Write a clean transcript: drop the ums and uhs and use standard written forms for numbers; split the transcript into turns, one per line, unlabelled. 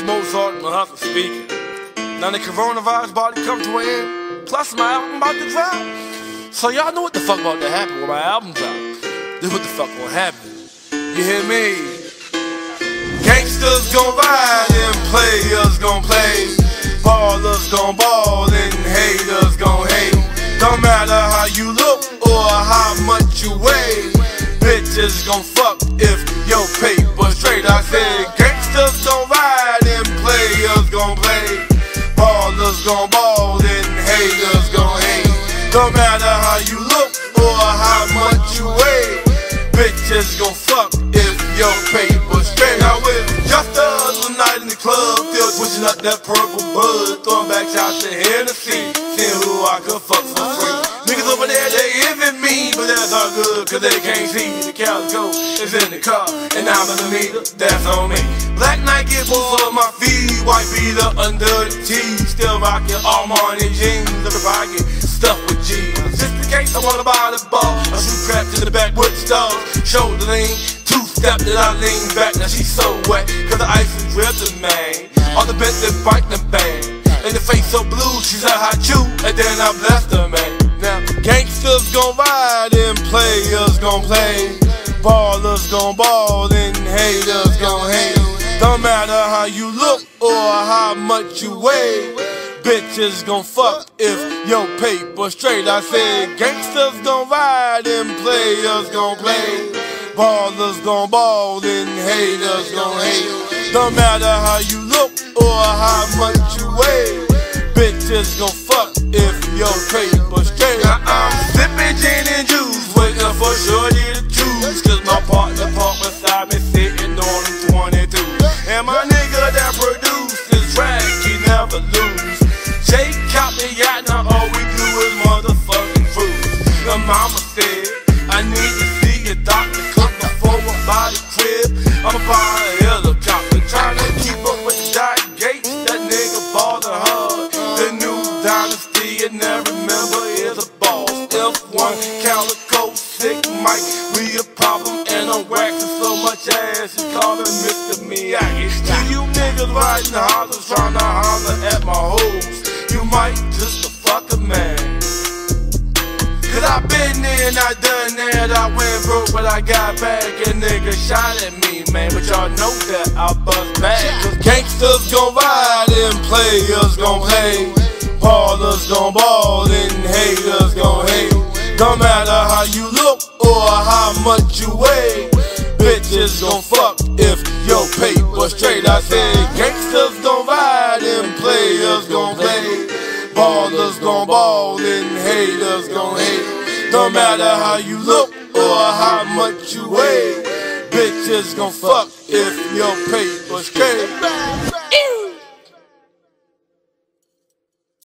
It's Mozart, my husband speaking. Now the coronavirus about to come to an end. Plus my album about to drop. So y'all know what the fuck about to happen when my album drop. This what the fuck gonna happen. You hear me? Gangsters gon' ride and players gon' play. Ballers gon' ball and haters gon' hate. Don't matter how you look or how much you weigh. Bitches gon' fuck if your paper straight. I said gangsters gon' ride and players gon' play. Ballers gon' ball and haters gon' hate. Don't matter how you look or how much you weigh. Bitches gon' fuck if your paper straight. Now it's just us one night in the club, still switching up that purple bud, throwing back shots to Hennessy, seeing who I could fuck for free. Niggas over there, they envy me, but that's all good, cause they can't see. The calico is in the car, and I'm in the meter, that's on me. Black Nike boots on my feet, white beater under the tee. Still rockin' Armani jeans, every pocket stuffed with G's. Just in case I wanna buy the ball, I shoot crap to the backwood stars. Shoulder lean, two-step that I lean back. Now she's so wet, cause the ice is drippin', man. All the bits that bite the bang. And the face so blue, she's a hot chew, and then I blessed her, man. Now, gangsters gon' ride and players gon' play. Ballers gon' ball and haters gon' hate. Don't matter how you look or how much you weigh. Bitches gon' fuck if your paper straight. I said gangsters gon' ride and players gon' play. Ballers gon' ball and haters gon' hate. Don't matter how you look or how much you weigh. Bitches gon' fuck if your paper straight. I'm sippin' gin and juice, waiting for shorty to choose. Cause my partner parked beside me, sitting on him 22. And my nigga that produced this track, he never lose. Jake caught me out, now all we do is motherfucking cruise. The mama said, I need to see a doctor, cook before I buy the crib. I'ma buy a helicopter, trying to keep up with the Dot Gates. That nigga ballin' hard. The new dynasty, and I remember is a boss. F1, Calico, Sick Mike, we a problem, and I'm waxing so much ass, you call him Mr. Miyagi. To you niggas riding hollers, trying to holler at my hoes, you might just a fucking man. Cause I been there and I done that, I went broke but I got back, and niggas shot at me, man. But y'all know that I bust back. Cause gangsters gon' ride and players gon' play. Ballers gon' ball and haters gon' hate. Don't matter how you look or how much you weigh. Bitches gon' fuck if your paper straight. I said gangsters gon' ride and players gon' play. Ballers gon' ball and haters gon' hate. Don't matter how you look or how much you weigh. Bitches gon' fuck if your paper straight.